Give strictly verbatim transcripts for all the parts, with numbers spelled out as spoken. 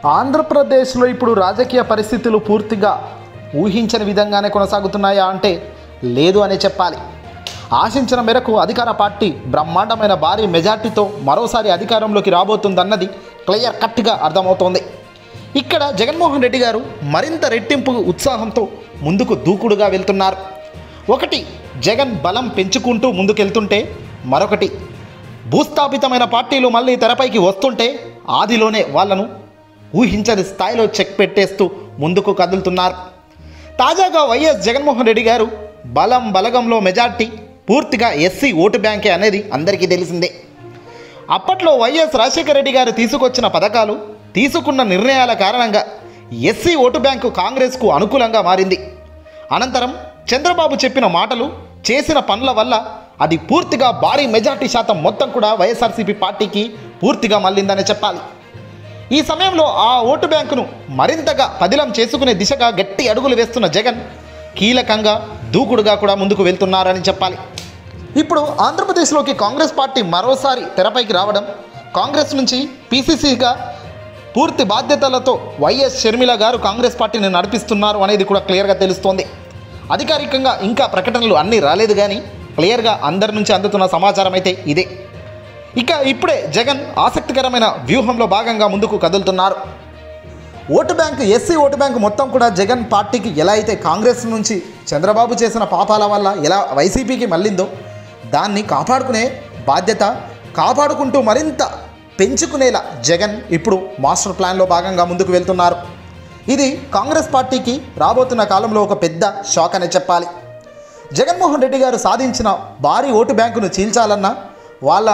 ఆంధ్రప్రదేశ్లో ఇప్పుడు రాజకీయ పరిస్థితులు పూర్తిగా ఊహించని విధంగానే కొనసాగుతున్నాయా అంటే లేదు అనే చెప్పాలి. ఆశించిన మేరకు అధికార పార్టీ బ్రహ్మాండమైన భారీ మెజార్టీతో మరోసారి అధికారంలోకి రాబోతుందన్నది క్లియర్ కట్గా అర్థమవుతోంది. ఇక్కడ జగన్మోహన్ రెడ్డి గారు మరింత రెట్టింపు ఉత్సాహంతో ముందుకు దూకుడుగా వెళ్తున్నారు. ఒకటి జగన్ బలం పెంచుకుంటూ ముందుకెళ్తుంటే, మరొకటి భూస్థాపితమైన పార్టీలు మళ్ళీ తెరపైకి వస్తుంటే ఆదిలోనే వాళ్లను ఊహించని స్థాయిలో చెక్ పెట్టేస్తూ ముందుకు కదులుతున్నారు. తాజాగా వైఎస్ జగన్మోహన్ రెడ్డి గారు బలం బలగంలో మెజార్టీ పూర్తిగా ఎస్సీ ఓటు బ్యాంకే అనేది అందరికీ తెలిసిందే. అప్పట్లో వైఎస్ రాజశేఖర రెడ్డి గారు తీసుకొచ్చిన పథకాలు, తీసుకున్న నిర్ణయాల కారణంగా ఎస్సీ ఓటు బ్యాంకు కాంగ్రెస్కు అనుకూలంగా మారింది. అనంతరం చంద్రబాబు చెప్పిన మాటలు, చేసిన పనుల వల్ల అది పూర్తిగా భారీ మెజార్టీ శాతం మొత్తం కూడా వైఎస్ఆర్సీపీ పార్టీకి పూర్తిగా మళ్ళిందనే చెప్పాలి. ఈ సమయంలో ఆ ఓటు బ్యాంకును మరింతగా పదిలం చేసుకునే దిశగా గట్టి అడుగులు వేస్తున్న జగన్ కీలకంగా దూకుడుగా కూడా ముందుకు వెళ్తున్నారని చెప్పాలి. ఇప్పుడు ఆంధ్రప్రదేశ్లోకి కాంగ్రెస్ పార్టీ మరోసారి తెరపైకి రావడం, కాంగ్రెస్ నుంచి పీసీసీగా పూర్తి బాధ్యతలతో వైఎస్ షర్మిల గారు కాంగ్రెస్ పార్టీని నడిపిస్తున్నారు అనేది కూడా క్లియర్గా తెలుస్తోంది. అధికారికంగా ఇంకా ప్రకటనలు అన్నీ రాలేదు, కానీ క్లియర్గా అందరి నుంచి అందుతున్న సమాచారం అయితే ఇదే. ఇక ఇప్పుడే జగన్ ఆసక్తికరమైన వ్యూహంలో భాగంగా ముందుకు కదులుతున్నారు. Vote bank, SC vote bank మొత్తం కూడా జగన్ పార్టీకి ఎలా అయితే కాంగ్రెస్ నుంచి చంద్రబాబు చేసిన పాపాల వల్ల ఎలా వైసీపీకి మళ్ళిందో, దాన్ని కాపాడుకునే బాధ్యత, కాపాడుకుంటూ మరింత పెంచుకునేలా జగన్ ఇప్పుడు మాస్టర్ ప్లాన్లో భాగంగా ముందుకు వెళ్తున్నారు. ఇది కాంగ్రెస్ పార్టీకి రాబోతున్న కాలంలో ఒక పెద్ద షాక్ అనే చెప్పాలి. జగన్మోహన్ రెడ్డి గారు సాధించిన భారీ ఓటు బ్యాంకును చీల్చాలన్నా, వాళ్ళ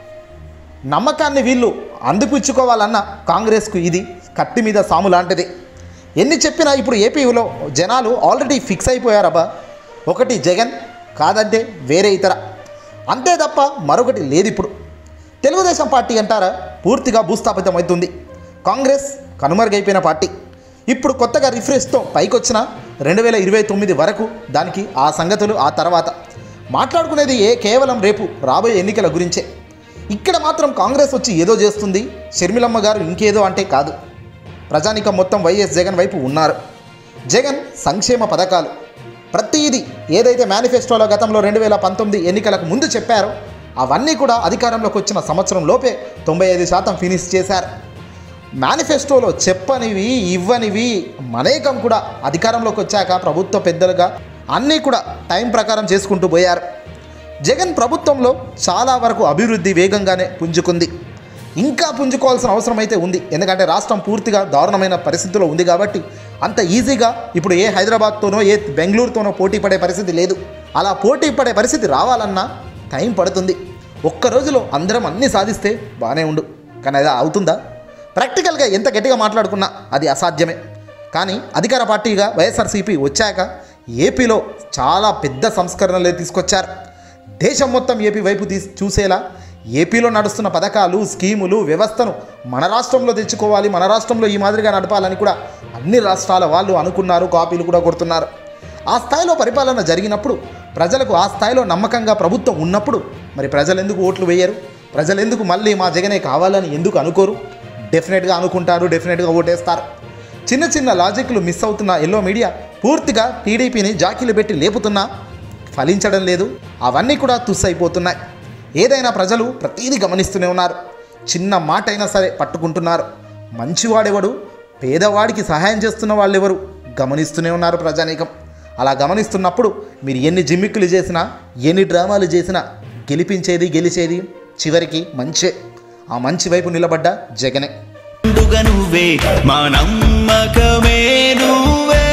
నమ్మకాన్ని వీళ్ళు అందిపుచ్చుకోవాలన్నా కాంగ్రెస్కు ఇది కత్తి మీద సాము లాంటిది. ఎన్ని చెప్పినా ఇప్పుడు ఏపీలో జనాలు ఆల్రెడీ ఫిక్స్ అయిపోయారబ్బా, ఒకటి జగన్, కాదంటే వేరే ఇతర, అంతే తప్ప మరొకటి లేదు. ఇప్పుడు తెలుగుదేశం పార్టీ అంటారా పూర్తిగా భూస్థాపితం అవుతుంది. కాంగ్రెస్ కనుమరుగైపోయిన పార్టీ. ఇప్పుడు కొత్తగా రిఫ్రెష్తో పైకొచ్చిన రెండు వేల ఇరవై తొమ్మిది వరకు దానికి ఆ సంగతులు ఆ తర్వాత మాట్లాడుకునేది ఏ కేవలం రేపు రాబోయే ఎన్నికల గురించే. ఇక్కడ మాత్రం కాంగ్రెస్ వచ్చి ఏదో చేస్తుంది, షర్మిలమ్మ గారు ఇంకేదో అంటే కాదు. ప్రజానికం మొత్తం వైఎస్ జగన్ వైపు ఉన్నారు. జగన్ సంక్షేమ పథకాలు ప్రతిదీ ఏదైతే మేనిఫెస్టోలో గతంలో రెండు వేల పంతొమ్మిది ఎన్నికలకు ముందు చెప్పారో అవన్నీ కూడా అధికారంలోకి వచ్చిన సంవత్సరం లోపే తొంభై ఐదు శాతం ఫినిష్ చేశారు. మేనిఫెస్టోలో చెప్పనివి ఇవ్వనివి అనేకం కూడా అధికారంలోకి వచ్చాక ప్రభుత్వ పెద్దలుగా అన్నీ కూడా టైం ప్రకారం చేసుకుంటూ పోయారు. జగన్ ప్రభుత్వంలో చాలా వరకు అభివృద్ధి వేగంగానే పుంజుకుంది. ఇంకా పుంజుకోవాల్సిన అవసరం అయితే ఉంది. ఎందుకంటే రాష్ట్రం పూర్తిగా దారుణమైన పరిస్థితిలో ఉంది కాబట్టి అంత ఈజీగా ఇప్పుడు ఏ హైదరాబాద్తోనో ఏ బెంగళూరుతోనో పోటీ పడే పరిస్థితి లేదు. అలా పోటీ పడే పరిస్థితి రావాలన్నా టైం పడుతుంది. ఒక్క రోజులో అందరం అన్నీ సాధిస్తే బాగానే ఉండు, కానీ అది అవుతుందా? ప్రాక్టికల్గా ఎంత గట్టిగా మాట్లాడుకున్నా అది అసాధ్యమే. కానీ అధికార పార్టీగా వైఎస్ఆర్సీపీ వచ్చాక ఏపీలో చాలా పెద్ద సంస్కరణలే తీసుకొచ్చారు. దేశం మొత్తం ఏపీ వైపు తీసి చూసేలా ఏపీలో నడుస్తున్న పథకాలు, స్కీములు, వ్యవస్థను మన రాష్ట్రంలో తెచ్చుకోవాలి, మన రాష్ట్రంలో ఈ మాదిరిగా నడపాలని కూడా అన్ని రాష్ట్రాల వాళ్ళు అనుకున్నారు, కాపీలు కూడా కొడుతున్నారు. ఆ స్థాయిలో పరిపాలన జరిగినప్పుడు, ప్రజలకు ఆ స్థాయిలో నమ్మకంగా ప్రభుత్వం ఉన్నప్పుడు మరి ప్రజలు ఎందుకు ఓట్లు వేయరు? ప్రజలు ఎందుకు మళ్ళీ మా జగనే కావాలని ఎందుకు అనుకోరు? డెఫినెట్గా అనుకుంటారు, డెఫినెట్గా ఓటేస్తారు. చిన్న చిన్న లాజిక్లు మిస్ అవుతున్న ఎల్లో మీడియా పూర్తిగా టీడీపీని జాకీలు పెట్టి లేపుతున్నా ఫలించడం లేదు. అవన్నీ కూడా తుస్సైపోతున్నాయి. ఏదైనా ప్రజలు ప్రతీదీ గమనిస్తూనే ఉన్నారు. చిన్న మాట అయినా సరే పట్టుకుంటున్నారు. మంచివాడెవడు, పేదవాడికి సహాయం చేస్తున్న వాళ్ళు ఎవరు గమనిస్తూనే ఉన్నారు ప్రజానీకం. అలా గమనిస్తున్నప్పుడు మీరు ఎన్ని జిమ్మిక్కులు చేసినా, ఎన్ని డ్రామాలు చేసినా గెలిపించేది గెలిచేది చివరికి మంచే. ఆ మంచి వైపు నిలబడ్డ జగనే. నువ్వే మా నమ్మకమే నువ్వే.